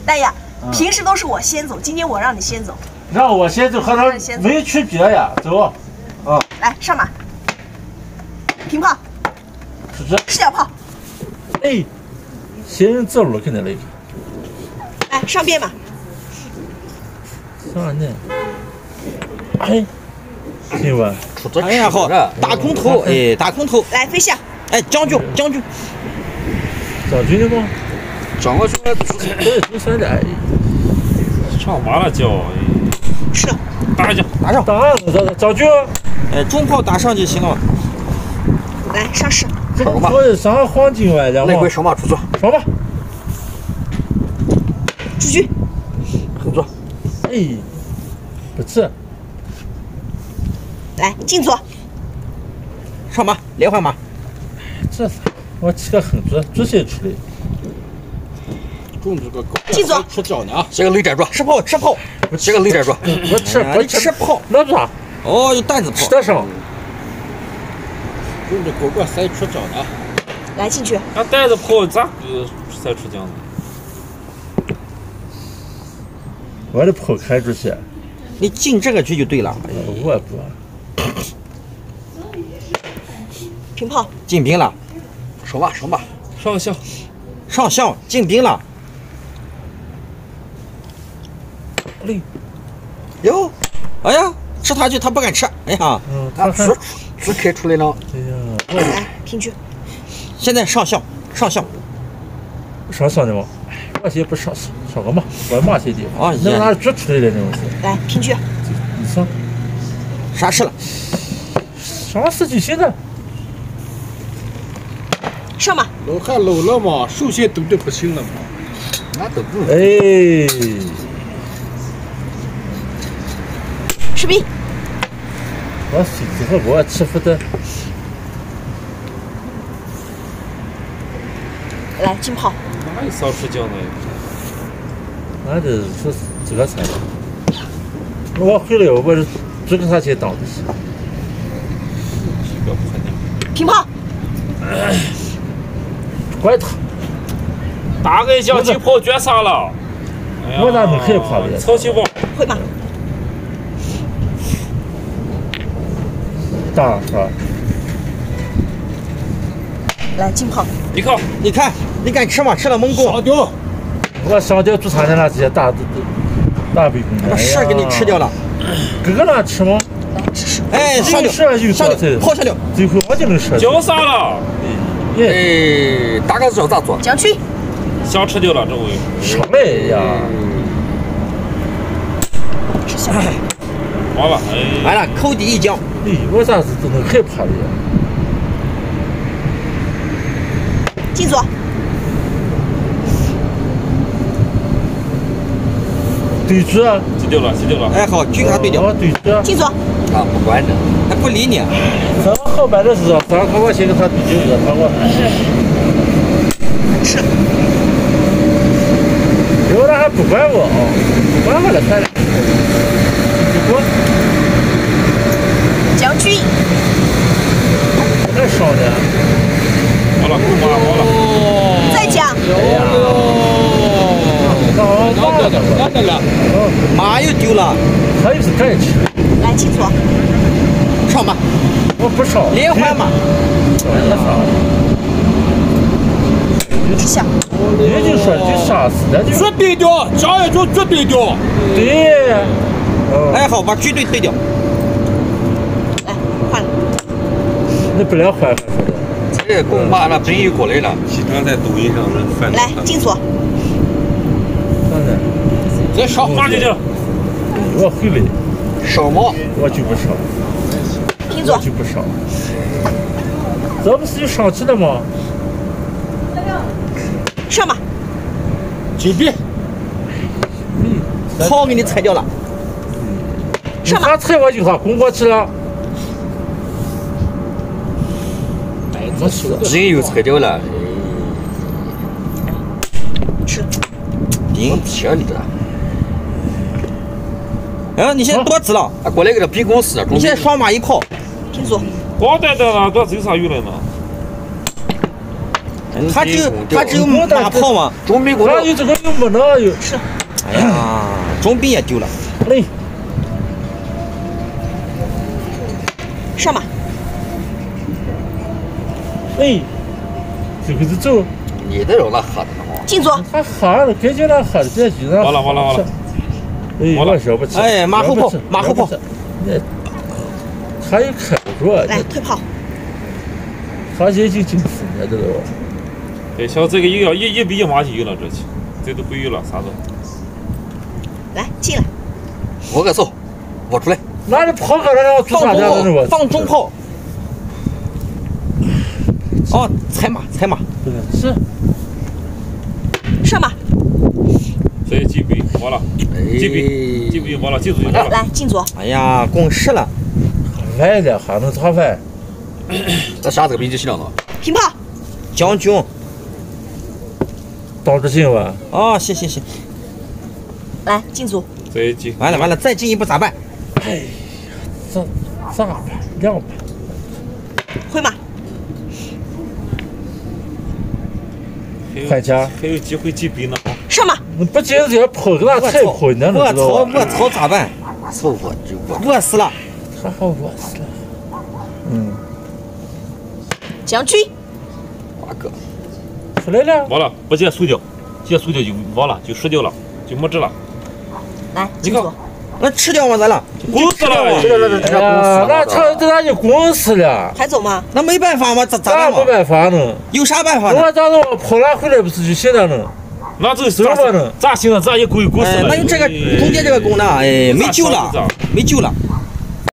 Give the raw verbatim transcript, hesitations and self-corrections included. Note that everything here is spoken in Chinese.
大爷，平时都是我先走，今天我让你先走。 让我先走和他没区别呀，走。啊， 来上马，平炮， 是这视角炮。 哎，先人走路肯定那个。 来上边马。 啥呢？哎，行吧。 哎呀好，大空头，哎，大空头。 来飞下。 哎，将军，将军。 将军的吗？ 将我说， 对，中山的。 上马了叫。 是。 打上去，打上。 打，将将军。 哎，中炮打上就行了。 来上士。 上马。我上黄金外的。 那回上马出去。 上马。 出去。 合作。 哎，不吃。 来进左。 上马，连环马。 这啥？我起个横子，直接出来。 中这个狗。 进左。 出脚呢啊！这个雷斩住，吃炮，吃炮。这个雷斩住。 我吃，我吃炮。 那啥？ 哦，有担子炮。 吃得上。 中这狗个塞出脚呢。 来进去。 那担子炮咋个塞出脚呢？ 我的炮开出去。 你进这个局就对了。 我不。 平炮。 进兵了。上吧，上吧。 上象。 上象，进兵了。 嘞。 哟，哎呀，吃他去，他不敢吃。哎呀， 嗯， 他直直开出来了。 哎呀， 来平局。 现在上象，上象。 上象的吗？我先不上上个马，我马些地方。啊，那哪直出来的那种是？ 来平局。 你上。 啥事了？ 上四就行了。 上马。 老汉老了嘛，首先抖的不行了嘛。 那都不。 哎。 士兵。 我孙子和我欺负的。 来进炮。 哪有扫出脚呢？ 俺这是这个菜。我回来我是这个啥去当的是。 这个不可能。 平炮。 怪他。 大个将进炮绝杀了。 我咋没害怕的？ 曹新宝。 会吧。 打是吧？ 来进炮。 你看， 你看，你敢吃吗？吃了蒙古。 上吊。 我上吊做啥的那些大大背公把屎给你吃掉了。 哥哥那吃吗？ 哎，上吊，上吊，跑下吊。 最后我就能射。 交杀了。 哎，大个知道咋做？ 将军。 想吃掉了这回。 上来呀！ 吃下。 完了，哎。 完了，口底一将。 哎，我咋是都能害怕的呀？ 进左。 对住啊！ 击掉了，击掉了。 哎，好，军卡对掉。 对住。 进左。 啊，不管的，他不理你。 咱们好办的是，咱和我先给他对酒子，他我。 是。 有的还不管我啊，不管我了，算了。结果。 将军。 太少了。 好了，够马好了。 再讲。 哎呀。 拿的了，拿的了。 马又丢了。 他又是敢吃。 来进左。 上马。 我不上。 连环马。 吃下。 也就说就杀死了就。 绝对掉，加一脚绝对掉。 对。 哎，好，把军队对掉。 来换了。 那不能换换说的。 这公马那真又过来了。 经常在抖音上人翻。 来进左。 再上放进去。 我回来。 上马。 我就不上。 平左。 我就不上。这不是就上去了吗？ 上马。 进兵。 炮给你踩掉了。 上马。 他踩我就他攻过去了。 我是人又踩掉了。 吃。 顶铁你这。哎，你现在多子了？啊，过来给他比公司。你现在双马一炮。 平左。 光带带了，这有啥用了呢？ 他只有他只有马炮吗？ 中兵过了， 他有这个有没那有？ 是。 哎呀，中兵也丢了。 哎， 上马。 哎，这个是走。 你这有那喝的吗？ 进左。 他哈了，赶紧让哈的再去让。 完了完了完了。 哎，我小不起。 哎，马后炮，马后炮。 那他也开不住。 来退炮。 他现在就进四年的了。 对，像这个一个一一比一马就有了，这期这都不有了，啥都。 来进来。 我个手，我出来。 拿着炮杆让我做啥的是吧？ 放中炮。哦，踩马，踩马。 是。 上马。 这一击背完了，击背击背完了，记住就完了。 来进左。 哎呀，共识了。 来了还能咋办？ 这啥子个兵器量了？ 平炮。 将军。 倒着进吧。 哦，行行行。 来进左。 这一击。 完了完了，再进一步咋办？ 哎呀，这咋办？两办。 回马。 快枪。 还有机会击背呢。 上马。 你不进这跑给他太困难了， 我操我操咋办？ 凑合就饿死了。 还好饿死了。嗯。 将军。 八个。 出来了。 完了，不接输掉，接输掉就完了，就输掉了，就没治了。 来进左。 那吃掉我咋了？ 滚死了！ 这这这这呀，那他这他就滚死了。 还走吗？ 那没办法吗？咋咋办嘛？ 没办法呢。 有啥办法呢？ 我咋子我跑拉回来不是就行了呢？ 那这咋咋行了？咋也滚滚死了？ 那用这个中间这个弓呢？哎，没救了，没救了。